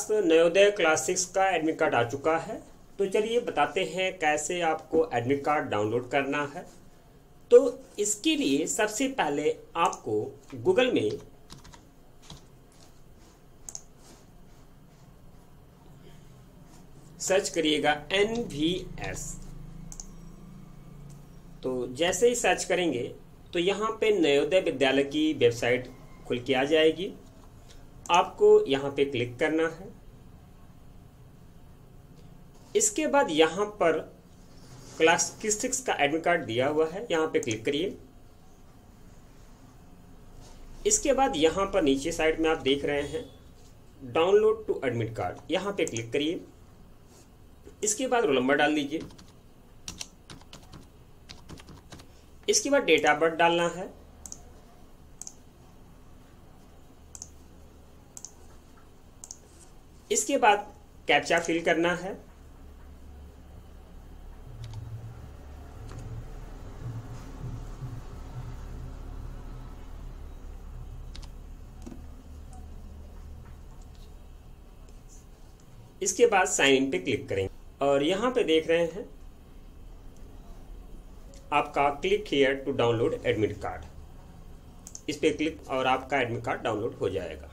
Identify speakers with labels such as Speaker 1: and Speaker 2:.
Speaker 1: Navodaya class 6 का admit card आ चुका है। तो चलिए बताते हैं कैसे आपको एडमिट कार्ड डाउनलोड करना है। तो इसके लिए सबसे पहले आपको गूगल में सर्च करिएगा NVS। तो जैसे ही सर्च करेंगे तो यहाँ पे नवोदय विद्यालय की वेबसाइट खुल के आ जाएगी। आपको यहाँ पे क्लिक करना है। इसके बाद यहाँ पर क्लास 6 का एडमिट कार्ड दिया हुआ है, यहाँ पे क्लिक करिए। इसके बाद यहाँ पर नीचे साइड में आप देख रहे हैं डाउनलोड टू एडमिट कार्ड, यहाँ पे क्लिक करिए। इसके बाद रोल नंबर डाल दीजिए। इसके बाद डेट ऑफ बर्थ डालना है। इसके बाद कैप्चा फिल करना है। इसके बाद साइन इन पे क्लिक करेंगे और यहाँ पे देख रहे हैं आपका click here to download admit card. इस पे क्लिक और आपका एडमिट कार्ड डाउनलोड हो जाएगा।